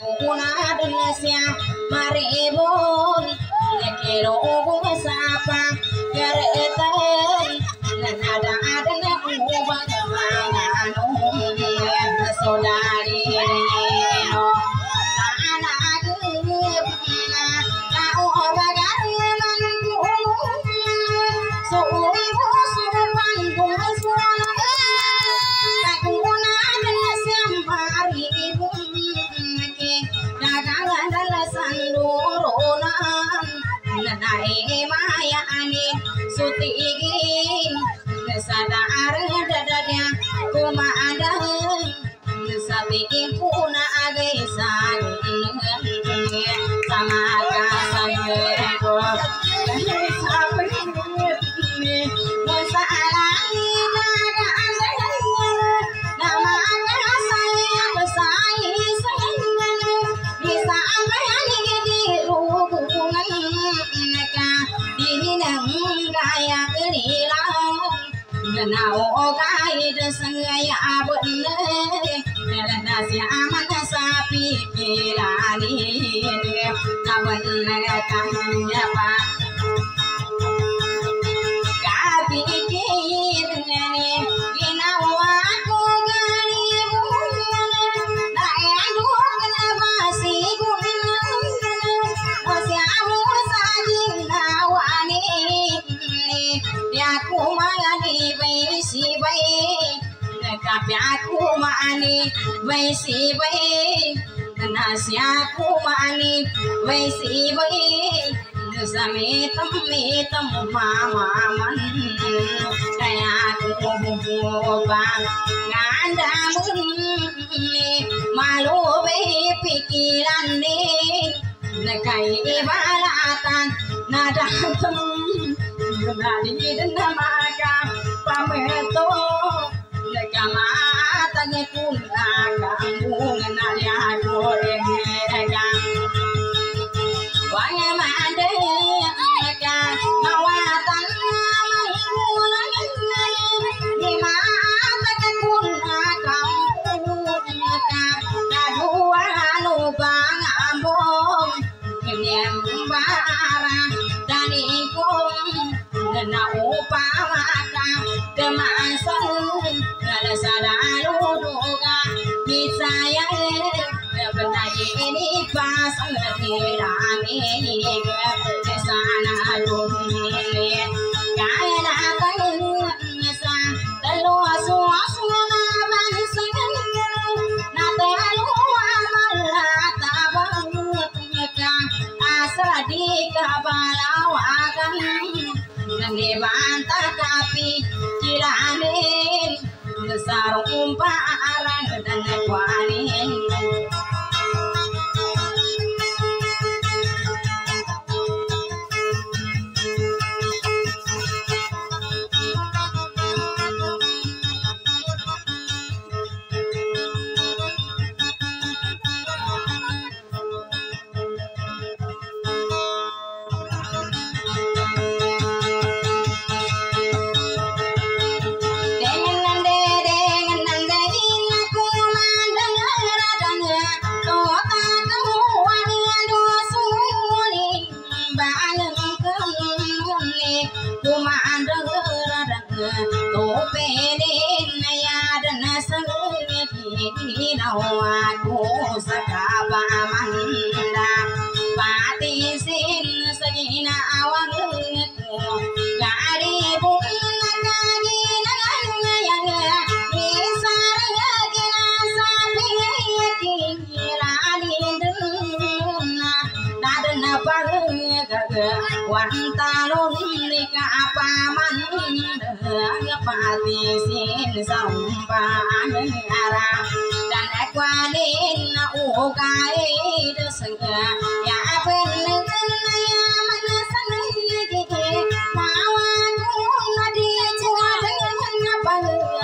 kuna Indonesia maribun kilo sapa kereta nada ada ubah manganu saudari no tanah gepna kau bagai mangu suwi suwan suwan kuna Indonesia maribun dagangan alasan durunan nanai maya ani sutigin sadar dadanya kumada sati puna agesan sama kasangko nào cái desangaya abunne nasi aman sapi kilani abunne kahnya pa kapi kirne ginawa ko galibun dayandu kenapa si gunung osiamu sajinawani ya kumani si bay kapya kumani bay si bay nasya kumani bay si bay samitam mama man kaya kububang nganda muni malu bay pikiran ni nakai balatan nadatum nadi denamaga pameto kama tanya kuna kamu nanya goreng wanya mande ka mawatan manggulan di mata kuna kamu ka kadua nu bang ambong nyembara dani kong na upamaka kemasan kada selalu duga bisaya benar ini pas ngerami ke sana dunia kaya datang sa telu suasana bansen na telu amalata bangka asal di kabalawakan nge bantah kapi jiranin sarung parang dan kuanin aku sakaba manda pati sin sagina awang ku gari bunga kagi yang misar gina sapi kirani duna dadana baga wantalun nika apa manda pati sin sampang ara dan aqualin na ugai desengga ya bener ya manasan gigi lawaku na dia cuaca ngapa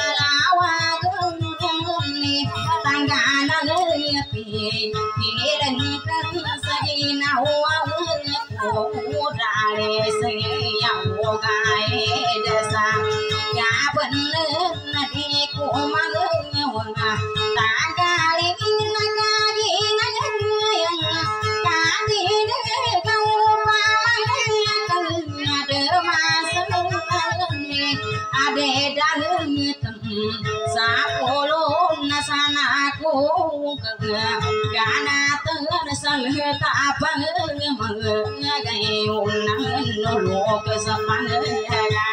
lawaku ni tanggana lepi kiran kan sagina wa dale se ya ugai desa ya bener na di ku maneng wa ta kali na kali na gana tơ sang ta băng mờ gai nắng nó luộc sập băng ga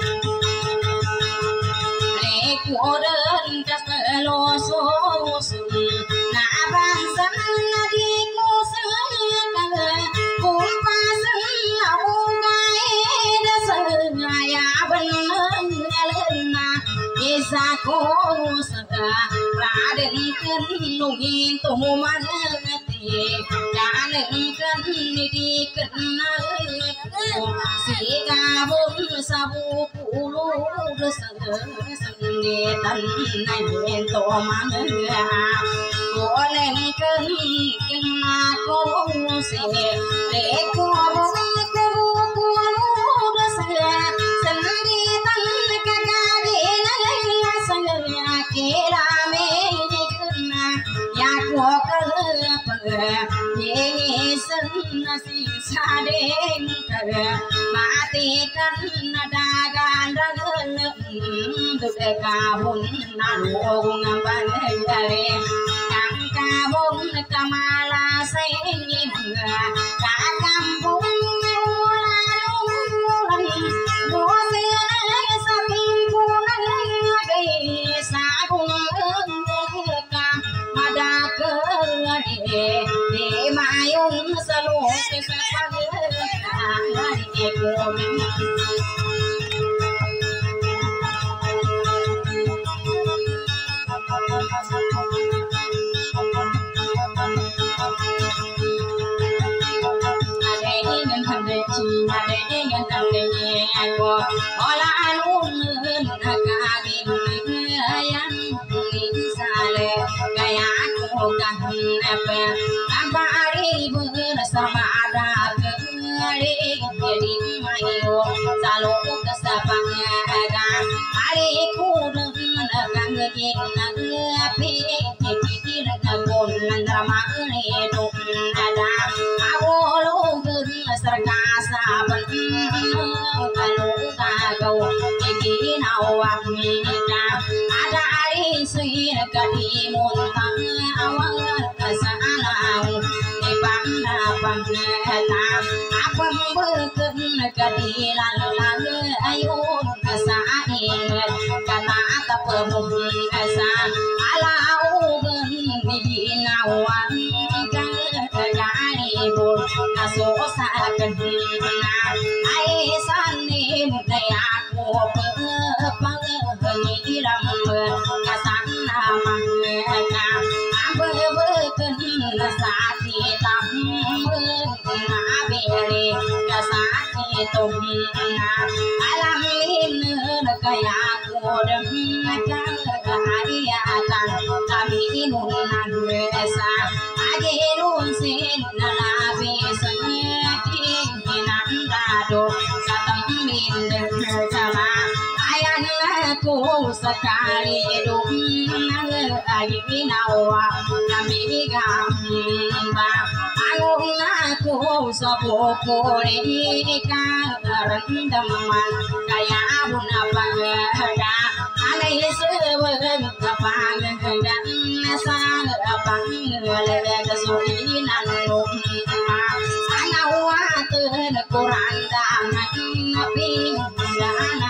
lệ của đơn các lo số na ban san na đi cô sương cũng qua sương âu gai đã sương ya bên lên na isa cô sương ra đến cơn nung in tổ mang tì đã đến cơn đi cơn si ga bốn sa bu cụ lu sương đi tân này bên tổ mang cô lên cơn kinh ma cô si để cô cô lu sương đi tân ca ca đi na sương kia la me ya ko ye san si sa den kar mati kan da gan rang du ka bun na lo ng ban dare kang ka bun kamala sai ni ka kam bun la lo se na sa pin bun gai sa bun để mai ông sa lô cái sa băng cái của mình để chi để nhân tâm để nhẹ của họ là anh uống hơn cả đêm yan sa lệ cái ác của cả nè Abari buna sama ada keri jadi mayo salo kesapang aga hari kurun kang gina api kikir kabun drama ni dum ada awolo gun sarka saban kalu kagau kikina wamina ada ari sui kadi muntang awang kasana ta apam berken kadilan lalu ayun asa ingat kata tak pemuh asa alau ben di nawan kajari bul aso saken ai sani mudaya aku pepang ngiram kasan nama ka berken sati tam beri kasati tum alam ini kaya kodem kahariatan kami nunan besa agenun sin nalabi sengki hinan dado katem min sama ayan aku sekali dum agi nawa kami gamba aku sabukuri karandaman kaya abun abangga alai sebelum kapangga sang abangga kesulinan lumma anawatun kuranda nabi dana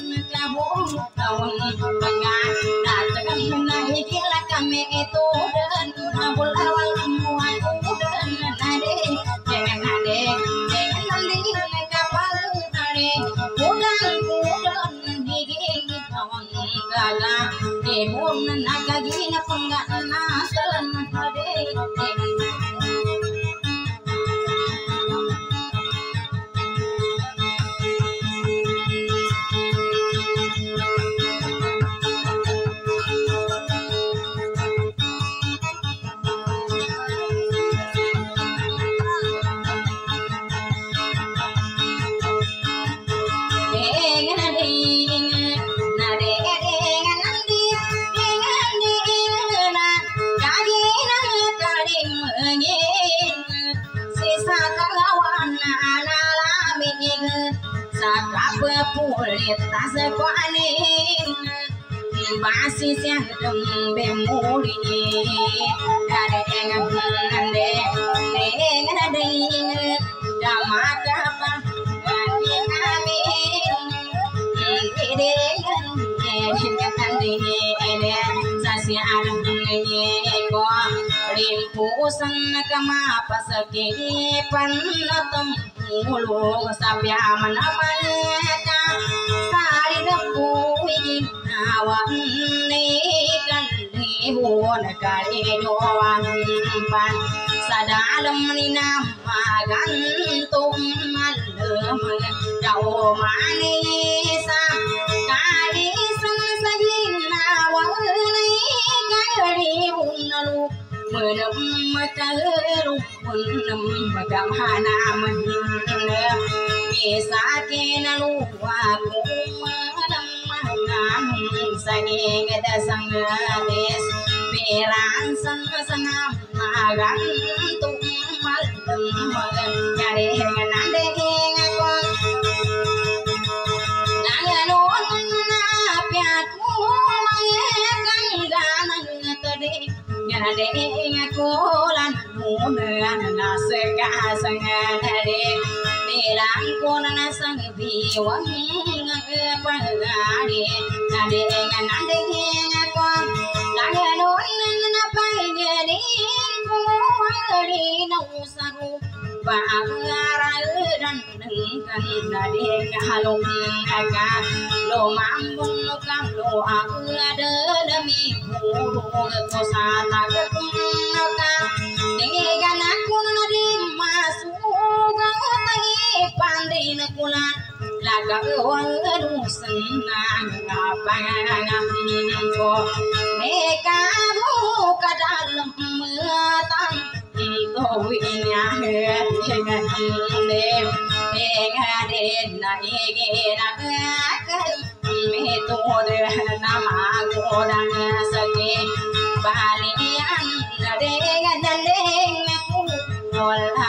kami itu đêm nhìn si sa kawan na la mình sa cặp pulit ta sẽ qua nên ba si sen đầm bề mũi đã để ngập để đã mà cả ba đi ami để sa si alam ko rin po sang kama pasake panatam mulo sa piyaman naman ka sari na po awan ni kanli buwan kalidoan pan sa dalam ni namagantung malam daw manisa kalisan sa ginawan ni kali bunalu menam matalu menam magamhana mahina bisa kinalu aku menam sani gada sangalis piran sana magan tung malam magan cari nande ngako nanganon napiaku mangekan ganang tadi nyade ngako lan munan nasega sangade nilang ko na sang biwang pagari nade nande ngako nanganon napagari ko ari na usaru Pangaralan kan nade kalong aga lo mambung kam lo ada demi guru ko sata ka dengan aku nadi masuk tai pandai na kula laga walu senang ngapang ko meka buka dalam metang Towinya dengan dem dengan na igena metode nama godang sake balian dengan aku olah